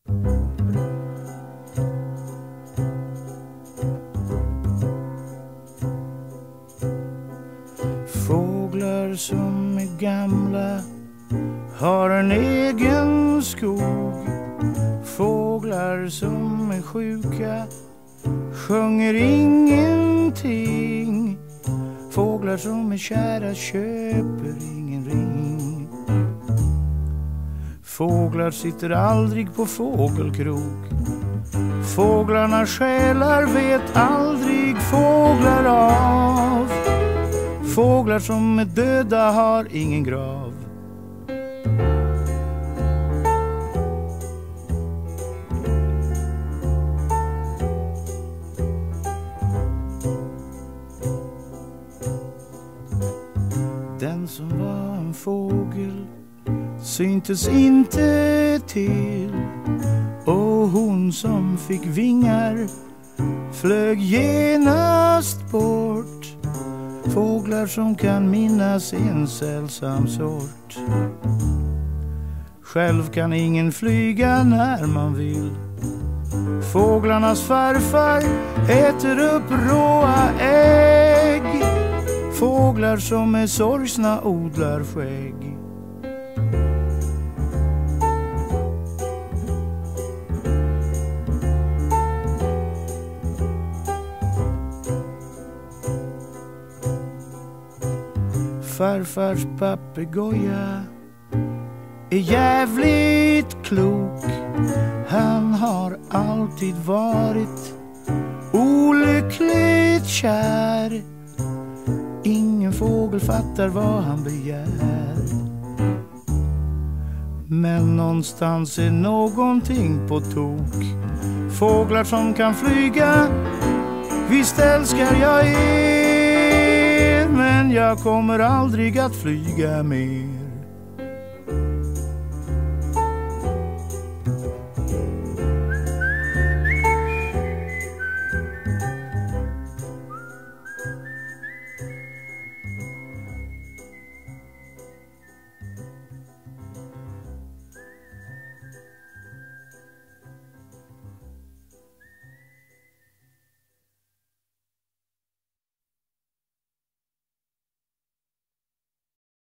Fåglar som är gamla har en egen skog. Fåglar som är sjuka sjunger ingenting. Fåglar som är kära köper ingen ring. Fåglar sitter aldrig på fågelkrok. Fåglarna själar vet aldrig fåglar av. Fåglar som är döda har ingen grav. Den som var en fågel syntes inte till, och hon som fick vingar flög genast bort. Fåglar som kan minnas en sällsam sort. Själv kan ingen flyga när man vill. Fåglarnas farfar äter upp råa ägg. Fåglar som är sorgsna odlar skägg. Farfars papegoja är jävligt klok. Han har alltid varit olyckligt kär. Ingen fågel fattar vad han begär. Men någonstans är någonting på tok. Fåglar som kan flyga, visst älskar jag er. Men jag kommer aldrig att flyga mer.